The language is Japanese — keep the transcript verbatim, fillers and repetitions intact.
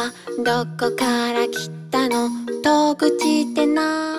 どこから来たの？戸口ってな